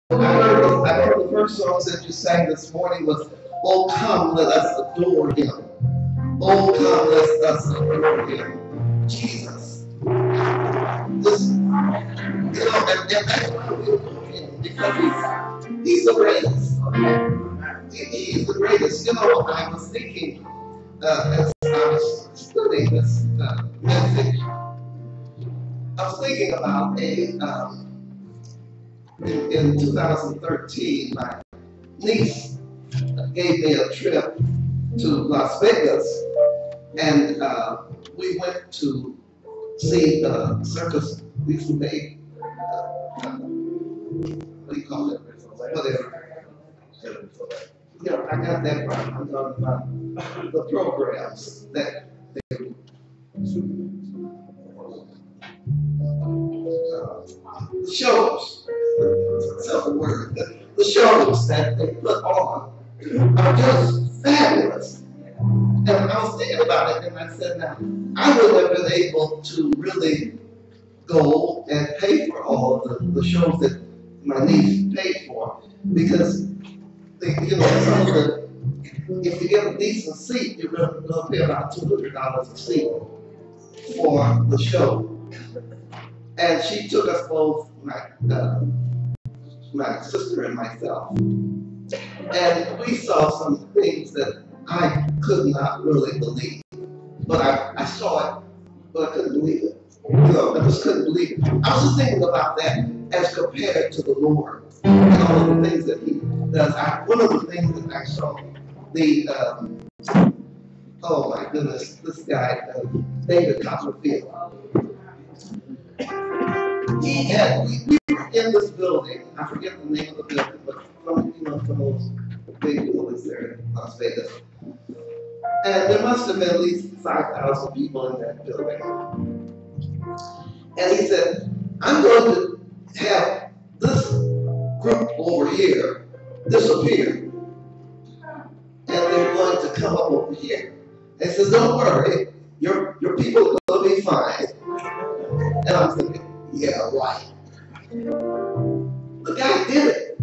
I heard the first song that you sang this morning was, "Oh, come, let us adore him. Oh, come, let us adore him." Jesus. This, and that's why we adore him, because he's the greatest. He's the greatest. I was thinking, as I was studying this message, I was thinking about in 2013, my niece gave me a trip to Las Vegas, and we went to see the circus. We used to make, what do you call it? Whatever. I got that right. I'm talking about the programs that they the shows, the shows that they put on are just fabulous. And I was thinking about it, and I said, now, I would have been able to really go and pay for all of the shows that my niece paid for, because some of the, if you get a decent seat, you're going to pay about $200 a seat for the show. And she took us both, my sister and myself, and we saw some things that I could not really believe. But I saw it, but I couldn't believe it. I just couldn't believe it. I was just thinking about that as compared to the Lord and all of the things that He does. One of the things that I saw, oh my goodness, this guy, David Copperfield. We were in this building, I forget the name of the building, but from those big buildings there in Las Vegas. And there must have been at least 5,000 people in that building. And he said, I'm going to have this group over here disappear. And they're going to come up over here. And he says, don't worry, your people are going to be fine. And I'm thinking, yeah, right. The guy did it.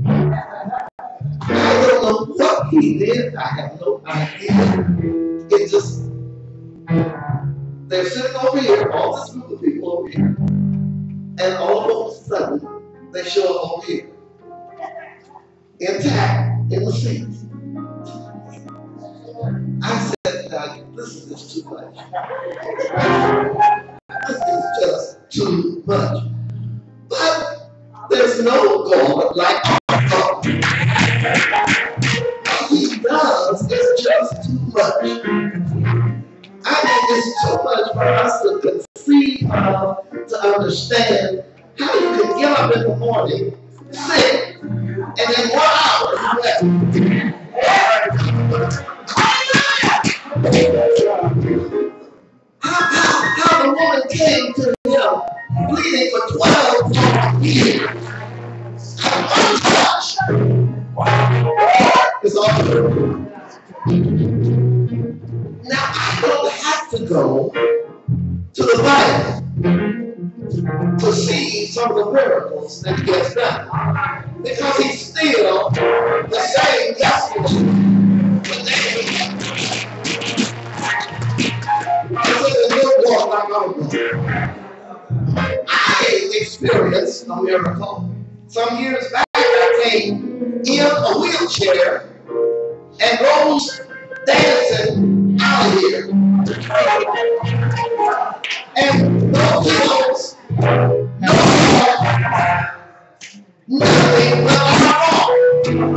I don't know what he did. I have no idea. It just, they're sitting over here, all this group of people over here, and all of a sudden, they show up over here, intact in the seats. I said, this is just too much. This is just too much. But there's no God like our God. What He does is just too much. I think it's too much for us to conceive of, to understand how you can get up in the morning, sit, and in 1 hour you left. How the woman came to him bleeding for 12 years. One touch is all true. Now, I don't have to go to the Bible to see some of the miracles that He has done, because He's still the same yesterday, today. I experienced a miracle. Some years back, I came in a wheelchair and rose dancing out of here. And no pillows, no hair, nothing but wrong.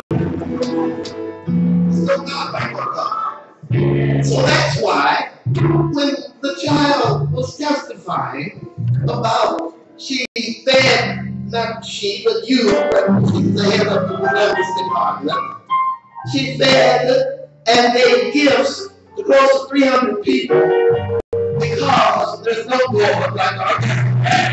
So God back on God. So that's why when the child was testifying about she fed, not she, but you, but she's the head of the women's department, she fed and gave gifts to close to 300 people because there's no God like our God.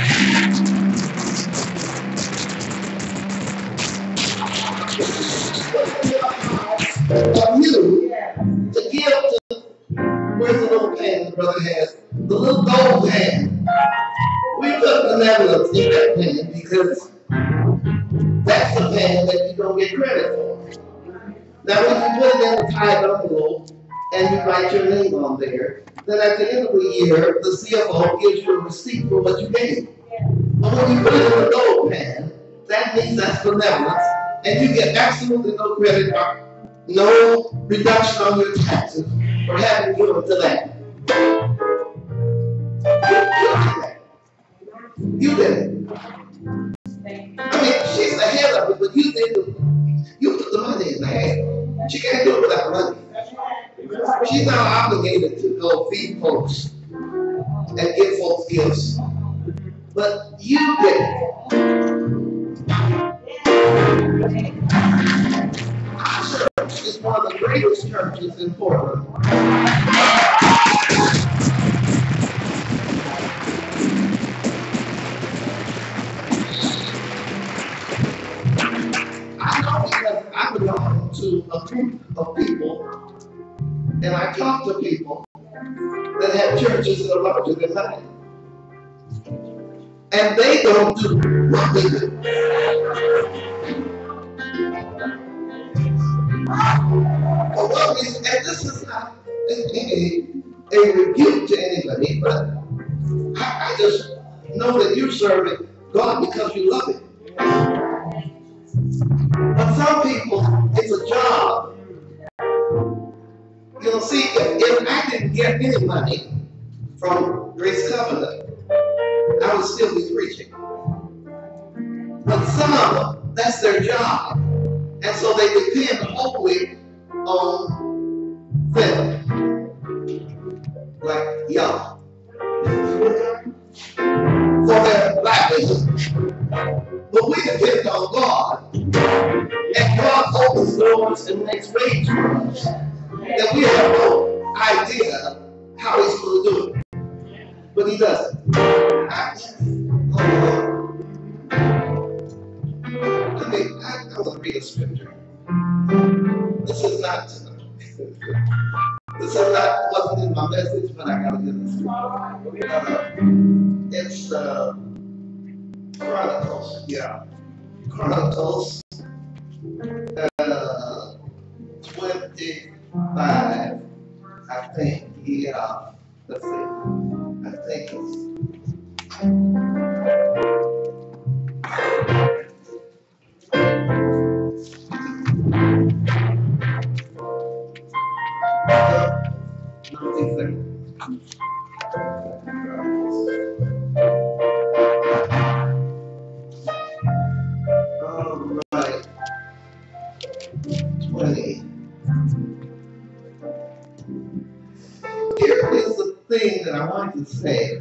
Of you to give to, where's the little pen the brother has? The little gold pen. We put benevolence in that pen because that's the pan that you don't get credit for. Now, when you put it in the tithe envelope and you write your name on there, then at the end of the year, the CFO gives you a receipt for what you gave. But when you put it in the gold pan, that means that's benevolence, and you get absolutely no credit or no reduction on your taxes for having given to that. You did it. I mean, she's the head of it, but you did it. You put the money in the hand. She can't do it without money. She's not obligated to go feed folks and give folks gifts. But you did it. Our church is one of the greatest churches in Portland. I know because I belong to a group of people, and I talk to people that have churches that are larger than mine. And they don't do what we do. And this is not a rebuke to anybody, but I just know that you're serving God because you love it. But some people, it's a job. You know, see, if I didn't get any money from Gracecuv, I would still be preaching. But some, that's their job. And so they depend wholly on them. Like y'all. For their livelihood. But we depend on God. And God opens doors and makes ways for us. And we have no idea how He's going to do it. But He does it. I want to read a scripture. This is not, wasn't in my message, but I got to get this. It's Chronicles, yeah. Chronicles 25, I think, yeah. Let's see. I think it's. All right. 20. Here is the thing that I want to say.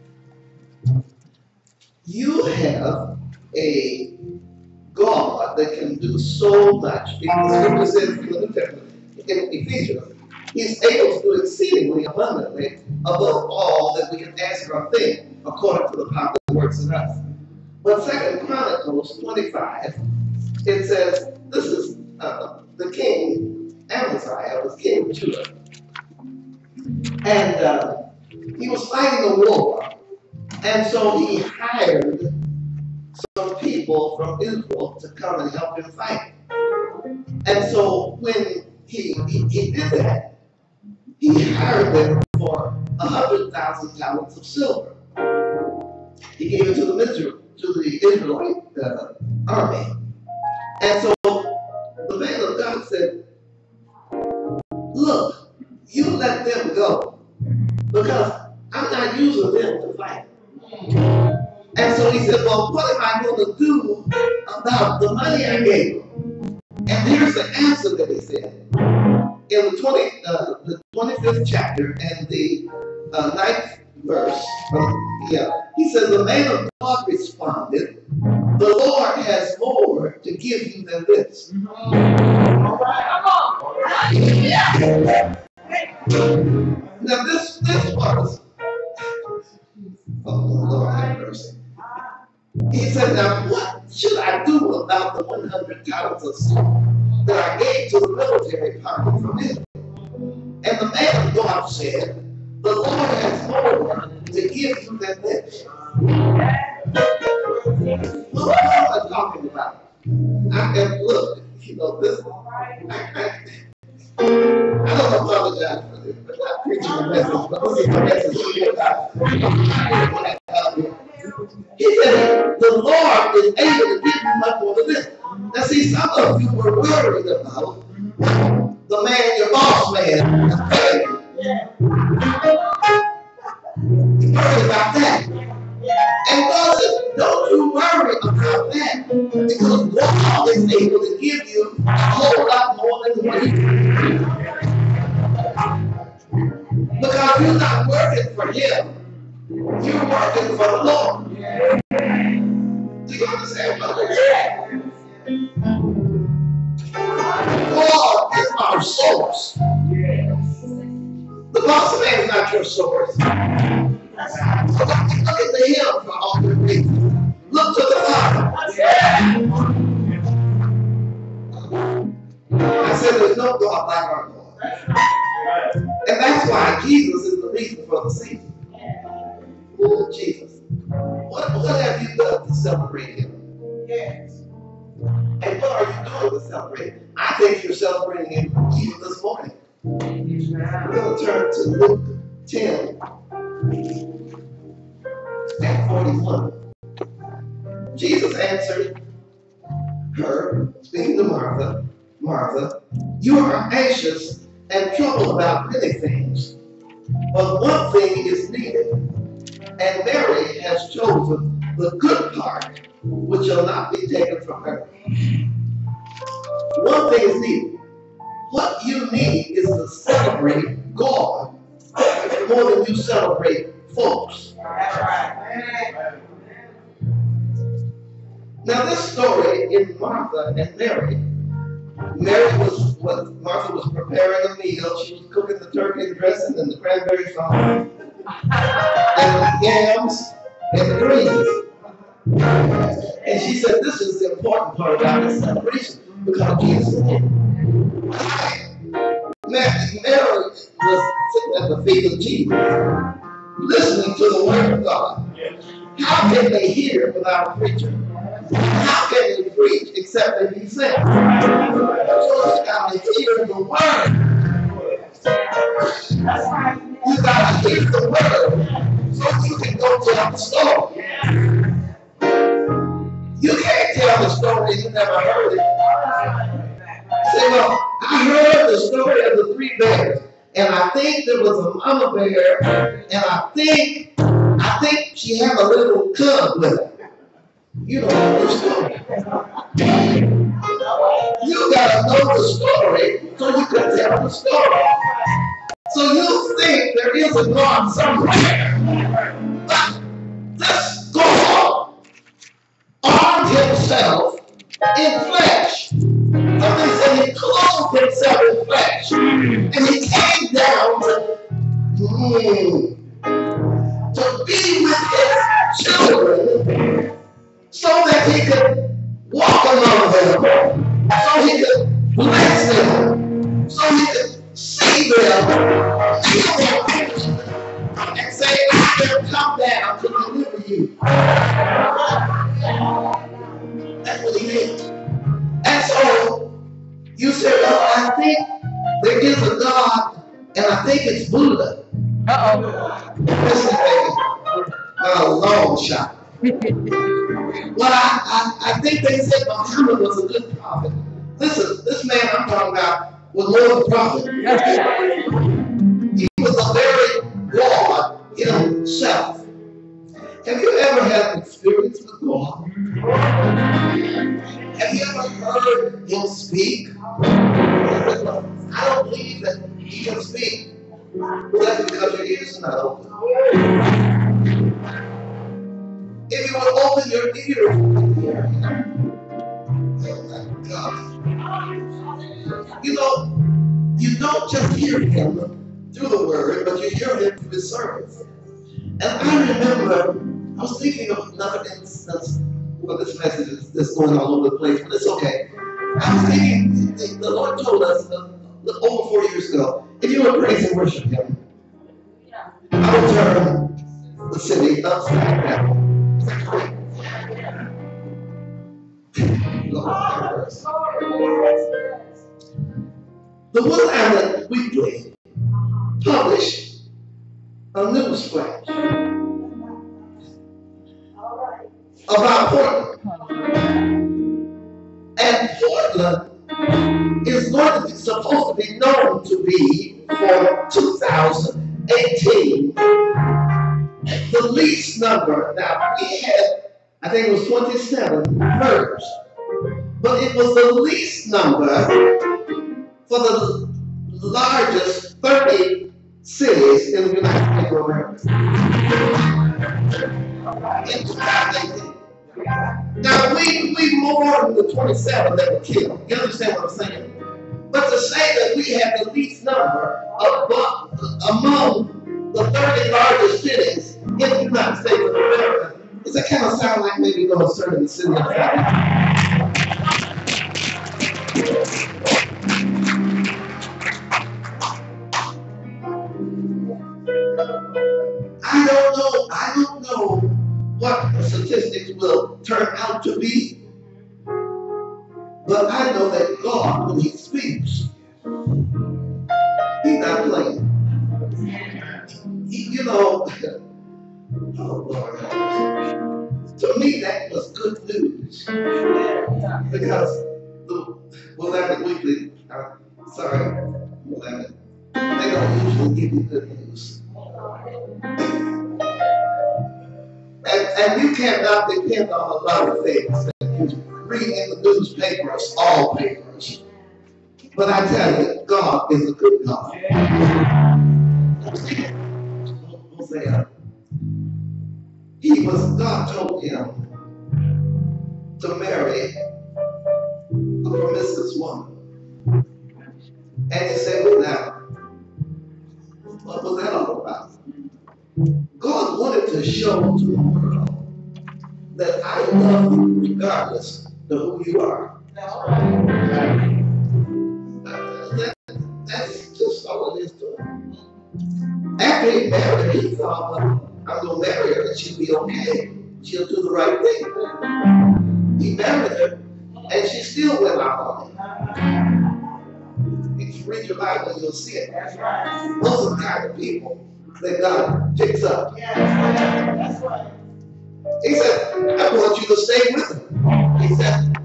You have a God that can do so much. Because the scripture says in the New Testament, in Ephesians, He's able to do exceedingly abundantly above all that we can ask or think, according to the power that works in us. But 2 Chronicles 25, it says, this is the king, Amaziah, was king of Judah. And he was fighting a war. And so he hired some people from Israel to come and help him fight. And so when he did that, he hired them for 100,000 talents of silver. He gave it to the Israelite army. And so the man of God said, look, you let them go because I'm not using them to fight. And so he said, well, what am I going to do about the money I gave him? And here's the answer that he said. In the 25th chapter and the 9th verse, he says, the man of God responded, the Lord has more to give you than this. All right, come on. Yeah. Now this was, oh Lord have mercy. He said, now what should I do about the 100 talents of silver that I gave to the military party from Israel? And the man of God said, the Lord has more to give you than this. Look how talking about. And look, you know, this, I don't apologize for this, but I'm preaching a message, but this is the message he said, the Lord is able to give you much more than this. Now see, some of you were worried about the man, your boss man, is paying you. You're worried about that. And God said, don't you worry about that, because God is able to give you a whole lot more than what you need. Because you're not working for him, you're working for the Lord. Do you understand what I'm saying? God is our source. The boss man is not your source. So look at the hill for all your reasons. Look to the Father. I said there's no God like our God. And that's why Jesus is the reason for the season. Oh, Jesus. What have you done to celebrate him? Yes. And what are you doing to celebrate him? I think you're celebrating him even this morning. We're going to turn to Luke 10 and 41. Jesus answered her, speaking to Martha, Martha, you are anxious and troubled about many things, but one thing is needed, and Mary has chosen the good part, which shall not be taken from her. One thing is needed. What you need is to celebrate God more than you celebrate folks. Now this story in Martha and Mary, Martha was preparing a meal. She was cooking the turkey and dressing and the cranberry sauce and the yams and the greens. And she said, this is the important part about this celebration because Jesus came. Mary was sitting at the feet of Jesus, listening to the word of God. How can they hear without a preacher? How can they preach except they be sent? So you got to hear the word. You got to hear the word so you can go tell the story. You can't tell the story you never heard it. Say, well, I heard the story of the three bears, and I think there was a mama bear, and I think she had a little cub with her. You don't know the story. You gotta know the story so you can tell the story. So you think there is a God somewhere, but this God armed himself in flesh. Somebody said he clothed himself in flesh. And he came down to be with his children so that he could walk among them, so he could bless them, so he could see them, heal their pain, and say, I have come down to deliver you. That's what he did. And so you say, well, I think there is a God, and I think it's Buddha. Listen, baby, a long shot. Well, I think they said Muhammad was a good prophet. Listen, this man I'm talking about was more than a prophet. He was a very God himself. Have you ever had an experience with God? Have you ever heard him speak? I don't believe that he can speak. Well, that's because your ears are not open. If you would open your ears, you don't just hear him through the word, but you hear him through his sermons. And I remember, I was thinking of another instance. Well, this message is going all over the place, but it's okay. I was thinking, the Lord told us over 4 years ago, if you would praise and worship him, I would turn the city upside down. the Willamette Weekly published a news flash about Portland. And Portland is going to be supposed to be known to be, for 2018, the least number. Now, we had, I think it was 27 murders, but it was the least number for the largest 30 cities in the United States of America. In 2018. Now, we mourn the 27 that were killed. You understand what I'm saying? But to say that we have the least number among the 30 largest cities in the United States of America, does that kind of sound like maybe going to serve the city of Flanders? I don't know what the statistics will turn out to be, but I know that God, when He speaks, He's not playing. You know, oh Lord, to me that was good news, because the Willamette Weekly, sorry, Willamette, they don't usually give you good news. And you cannot depend on a lot of things that you read in the newspapers, all papers. But I tell you, God is a good God. Hosea, God told him to marry a promiscuous woman. And he said, well, now, what was that all about? God wanted to show to the world that I love you regardless of who you are. That's just all it is to him. After he married her, he thought, well, I'm going to marry her and she'll be okay. She'll do the right thing. He married her and she still went out on him. If you read your Bible, you'll see it. Those are the kind of people that God picks up. That's right. He said, I want you to stay with him. He said,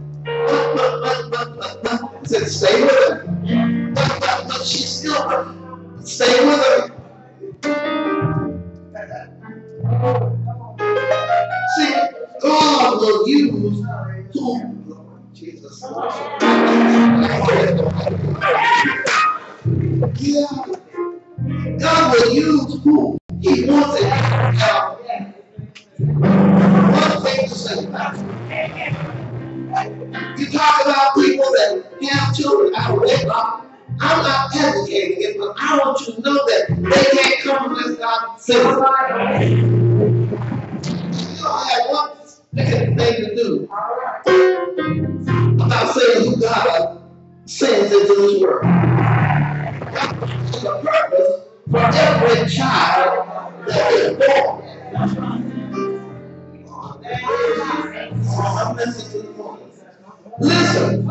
He said, stay with her. But she still, stay with her. See, God will use who? Lord Jesus. Yeah. God will use who He wants it. One thing to say about it. You talk about people that have children out of wedlock. I'm not advocating it, but I want you to know that they can't come unless God says it. You don't have one thing to do about saying who God sends into this world. God has a purpose for every child that is born. I'm listening to the point. Listen,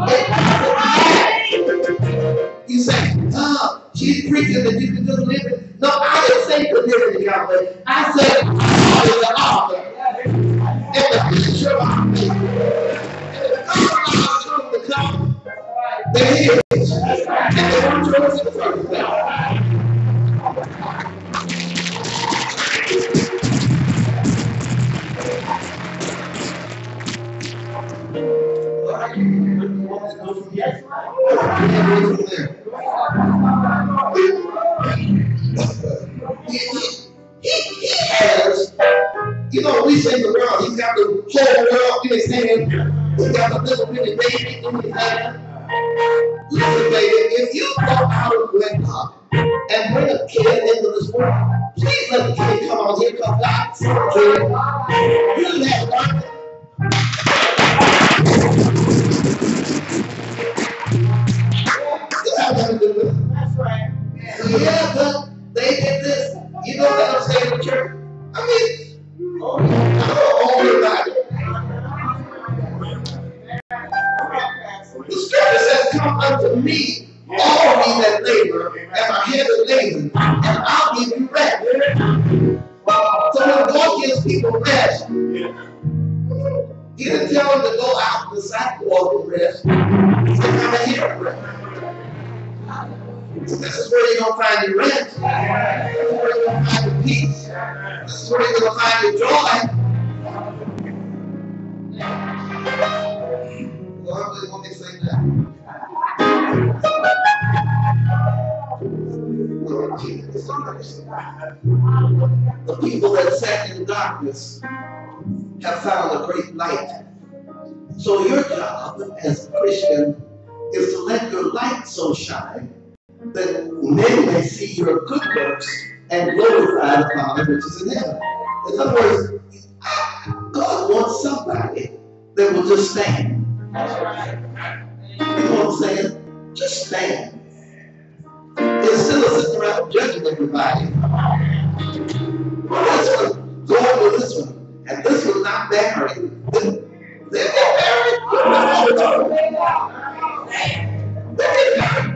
you say, oh, she's preaching that you can just live it. No, I didn't say to live in Yahweh. I said, God is the author and the future of me. And if God allows children to come, they're here. And they want to listen to the He has, you know, we say the world, he's got the whole world in his hand. He's got the little bitty baby in his hand. Listen, baby, if you go out of wedlock and bring a kid into this world, please let the kid come on here because God's kid. You have one. That's right. Yeah, but they did this. You know what I'm saying to church? I mean, I'm older about it. The scripture says, come unto me, All ye that labor and are heavy laden, and I'll give you rest. So when God gives people rest, He didn't tell them to go out in the sidewalk and rest. He said, come in here and rest. This is where you're going to find your rest. This is where you're going to find your peace. This is where you're going to find your joy. Well, I really want me to say that. The people that sat in darkness have found a great light. So your job as a Christian is to let your light so shine that men may see your good works and glorify the Father which is in heaven. In other words, God wants somebody that will just stand. You know what I'm saying? Just stand. Instead of sitting around judging everybody, well, this one, going with this one, and this one not married. They're not married. They're married.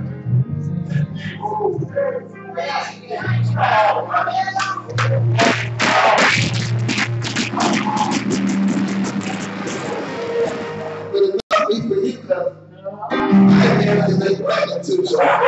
But it must be for you because I can't to make gratitude.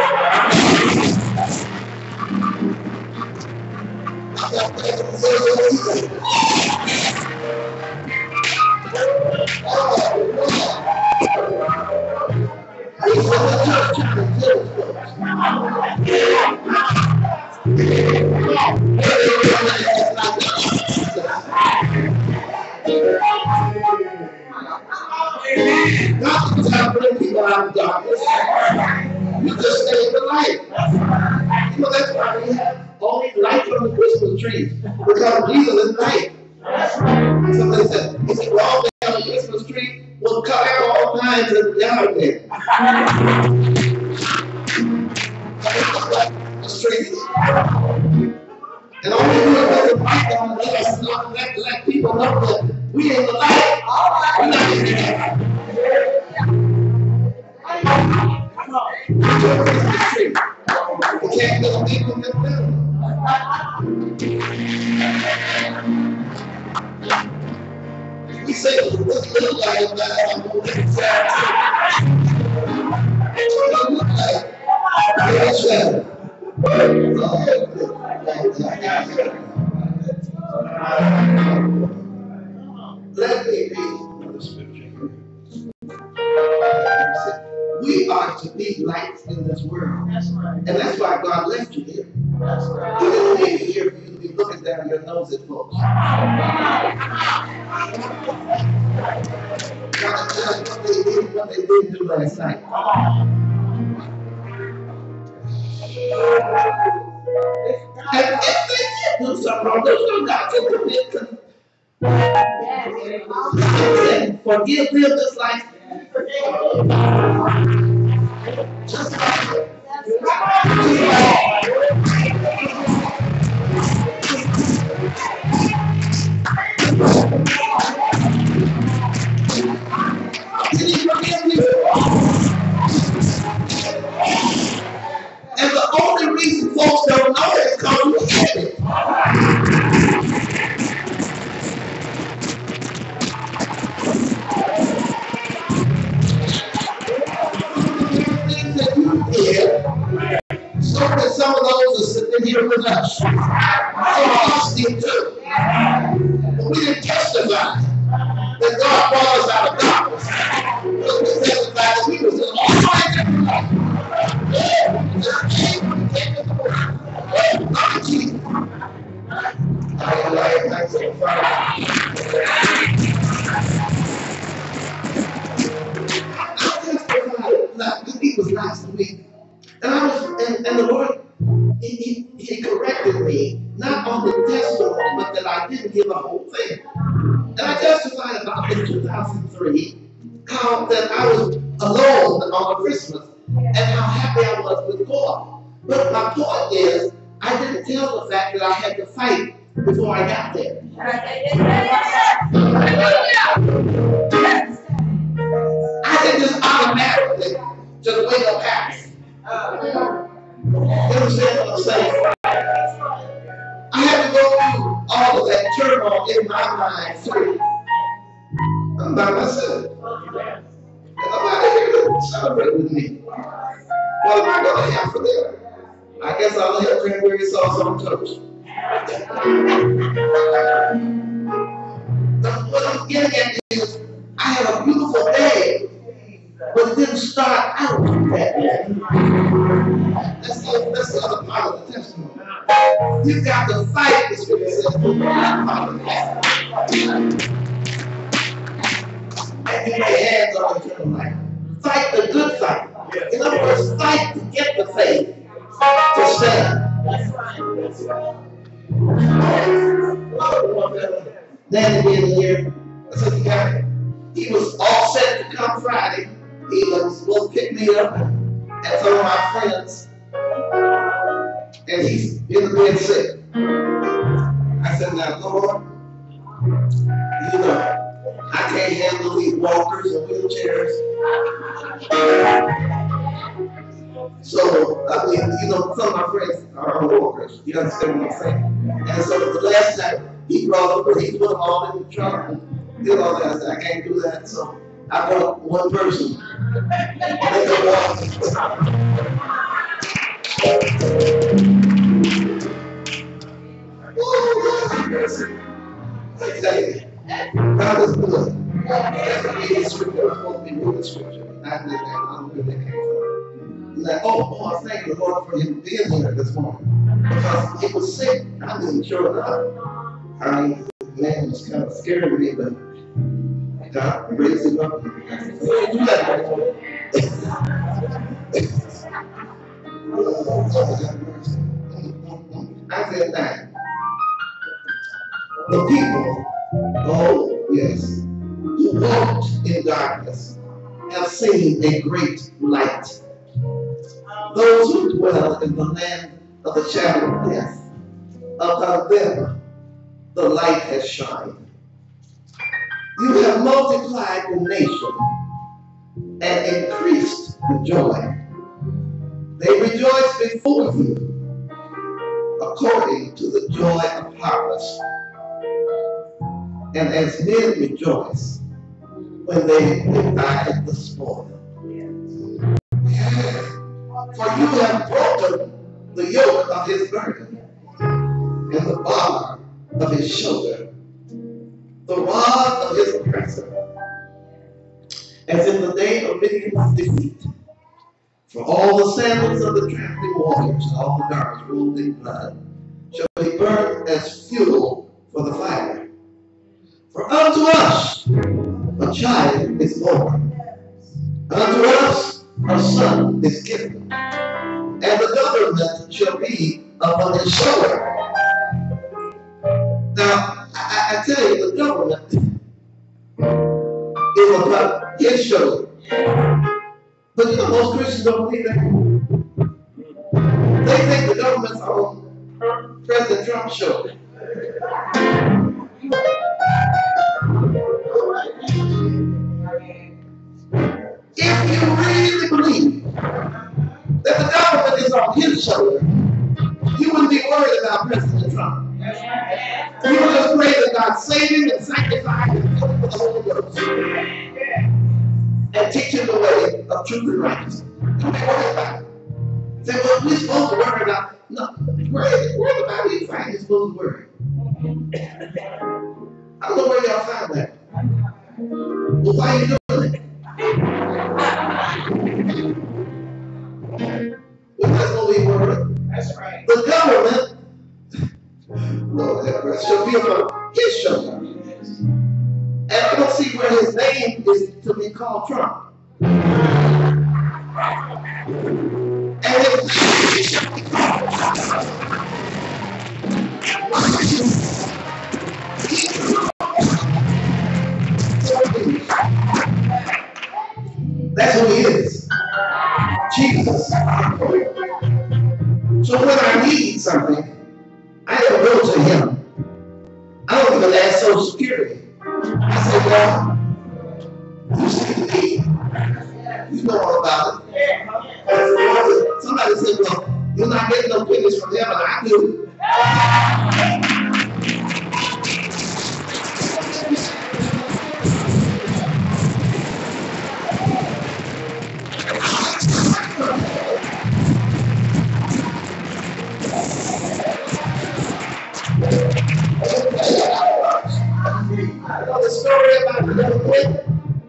God can tell bring people out of darkness. You just stay in the light. You know, that's why we have all these lights on the Christmas trees. Because Jesus is light. Somebody said, if you all day on the Christmas tree, we'll cut out all kinds of yard there. Trees. And all we do is put the light on the other side, let people know that we in the light. We're not in the light. We can't get people in the middle. We say this little light that I'm going to look like. Let me read the scripture here. We are to be lights in this world. That's right. And that's why God left you here. That's right. He didn't leave you here for you to be looking down your nose at folks. What they did do last night. And if they did do something wrong, there's no God to commit to. Forgive them just like and the only reason folks don't know it is because we have it. So that some of those are sitting here with us. Some of us did too. But we didn't testify that God brought us out of darkness. We testified that we was in all right. It was last week. And the Lord, he corrected me, not on the testimony, but that I didn't give the whole thing. And I testified about in 2003, how that I was alone on Christmas, and how happy I was with God. But my point is, I didn't tell the fact that I had to fight before I got there. I didn't just automatically just wait on past. You understand what I'm saying? I had to go through all of that turmoil in my mind too. I'm by myself. And nobody here to celebrate with me. What am I going to have for them? I guess I'll have cranberry sauce on toast. What I'm getting at is, I had a beautiful day, but it didn't start out that way. That's the other part of the testimony. You've got to fight, the scripture says, and you lay hands on eternal life. Fight the good fight. In other words, fight to get the faith to stand. Then at the end of the year, I said, he was all set to come Friday. He was supposed to pick me up and some of my friends. And he's in the bed sick. I said, now, Lord, you know, I can't handle these walkers and wheelchairs. So, I mean, you know, some of my friends are walkers. You understand what I'm saying? And so the last time he brought them, he put them all in the trunk and did all that. I said, I can't do that. So I brought one person. They could walk. I tell you, God is good. That's the reading scripture. I'm supposed to be reading scripture. I don't know where that came from. He's like, oh, I thank the Lord for him being here this morning. Because he was sick. I mean, sure enough. I mean, the man was kind of scaring me, but God raised him up. Do that right now. Isaiah 9. The people, oh yes, who walked in darkness have seen a great light. Those who dwell in the land of the shadow of death, upon them the light has shined. You have multiplied the nation and increased the joy. They rejoice before you according to the joy of harvest. And as men rejoice when they divide the spoil. For you have broken the yoke of his burden and the bar of his shoulder, the rod of his oppressor, as in the day of Midian's defeat. For all the sandals of the trampling warriors and all the garments rolled in blood shall be burned as fuel for the fire. For unto us a child is born, unto us a son is given, and the government shall be upon his shoulder. Now, I tell you, the government is upon his shoulder. But you know, most Christians don't believe that. They think the government's on President Trump's shoulder. If you really believe that the government is on his shoulder, you wouldn't be worried about President Trump. You would just pray that God save him and sanctify him and fill him with the Holy Ghost. And teach him the way of truth and righteousness. Don't be worried about it. Say, well, we're supposed to worry about it. No, where in the Bible you find you're supposed to worry? I don't know where y'all found that. Well, why are you doing it? Well, that's what we worry. That's right. The government, Lord have mercy, shall be upon his shoulder. And I don't see where his name is to be called Trump. And his name shall be called that's who he is. Jesus. So when I need something, I don't go to him. I don't even ask Social Security. I say, God, you see the need. You know all about it. I do. I know the story about the little kid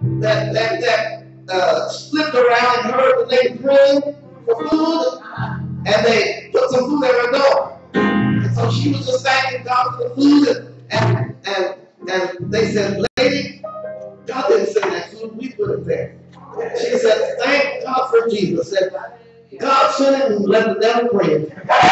that slipped around and heard the lady praying for food, and they put some food at her door. And so she was just thanking God for the food, and they said, "Lady, God didn't send that food, we put it there." She said, "Thank God for Jesus." Said, "God sent it and let the devil pray it."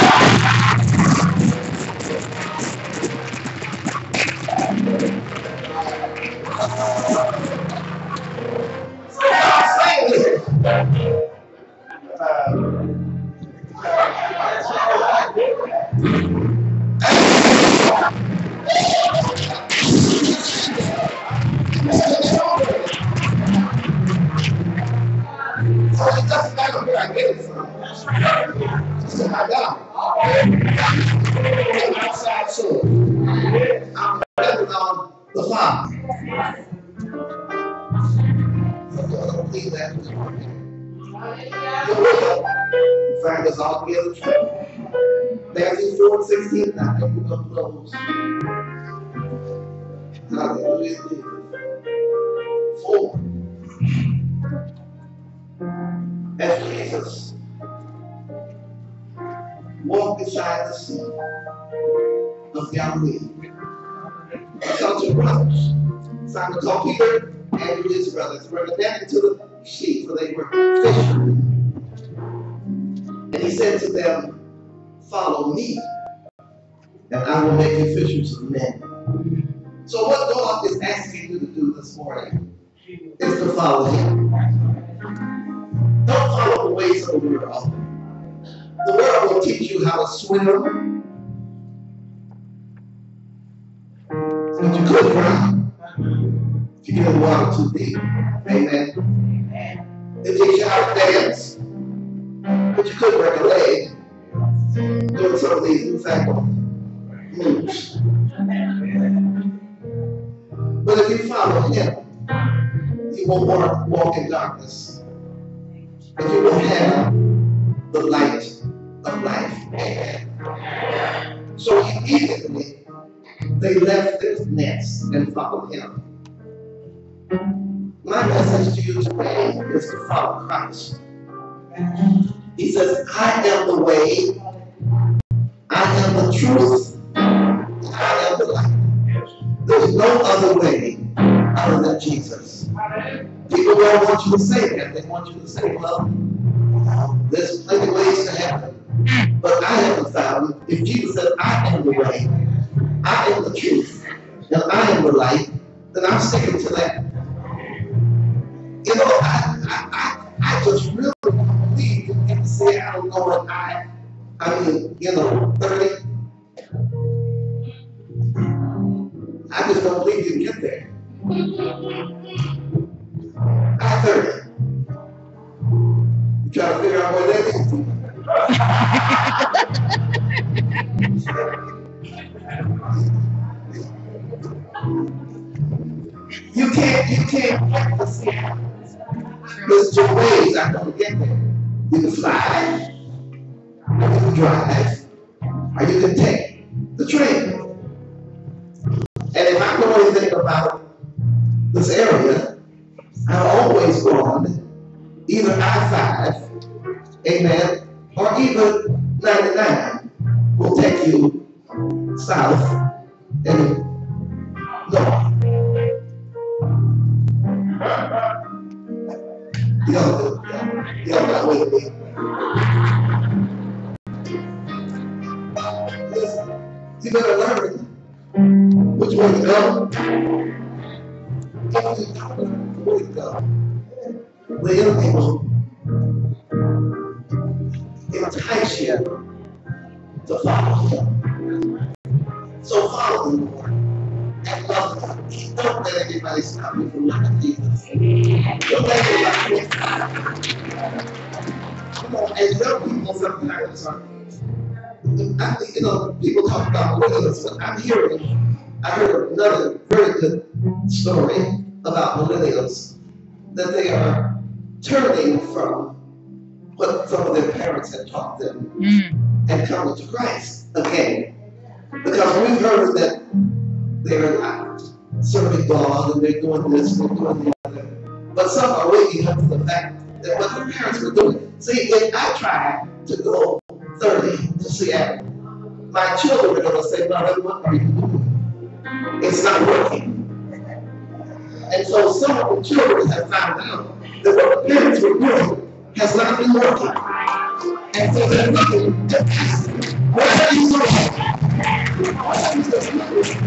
Outside soul. I'm depending on the Father. I don't believe that. The will find us all together true. Matthew 4:16. I think we're going to close. Hallelujah. 4. As Jesus walked beside the sea of Galilee, he saw 2 brothers. Simon called Peter, Andrew his brothers, were attending to the sheep, for they were fishermen. And he said to them, "Follow me, and I will make you fishers of men." So what God is asking you to do this morning is to follow him. Don't follow the ways of the world. The world will teach you how to swim, but you could drown if you get in the water too deep. Amen. They teach you how to dance, but you could break a leg doing some of these newfangled moves. But if you follow him, you won't walk in darkness, and you will have the light of life. Amen. So immediately they left their nets and followed him. My message to you today is to follow Christ. He says, "I am the way, I am the truth, I am the life." There's no other way other than Jesus. People don't want you to say that. They want you to say, "Well, there's plenty of ways to heaven." But I haven't found, if Jesus said, "I am the way, I am the truth, and I am the light," then I'm sticking to that. You know, I just really believe you can say, "I don't know what I mean, 30. I just don't believe you can get there. I'm 30. You try to figure out where that is. You can't practice it. There's 2 ways I'm going to get there. You can fly, or you can drive, or you can take the train. And if I know anything about this area, I've always gone either I-5, amen, or even 99 will take you south and north. Y'all got with me. Listen, you better learn which way to go. Where to go. The enemy will entice you to follow him. So follow the Lord and love him. Don't let anybody stop you from loving Jesus. Don't let anybody. Come on, as young people sometimes You know, people talk about millennials, but I heard another very good story about millennials, that they are turning from what some of their parents had taught them and coming to Christ again. Because we've heard that they're not serving God and they're doing this and they're doing the other. But some are waking up to the fact that what their parents were doing. See, if I try to go 30 to Seattle, my children are going to say, "Mother, what are you doing? It's not working." And so some of the children have found out that what the parents were doing has not been working. And so they're looking to ask, "What are you doing? What are you doing?"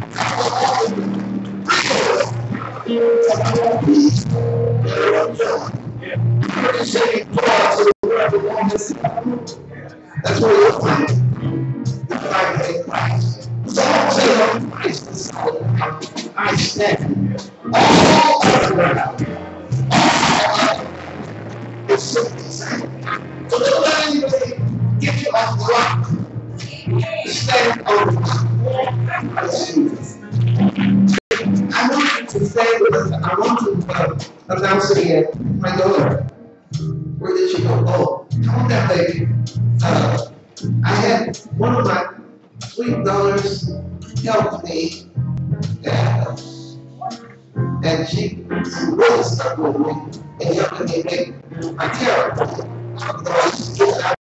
That's where you'll find it. In Christ. So say on Christ is solid. I stand. All other ground. It's simply saying. So don't let anybody get you off the rock. Stand on the rock. That's Jesus. I want you to stay with us. I want to announce again my daughter. Where did she go? Oh, come on down, baby. I had one of my sweet daughters help me, and she really stuck with me and helping me make my character.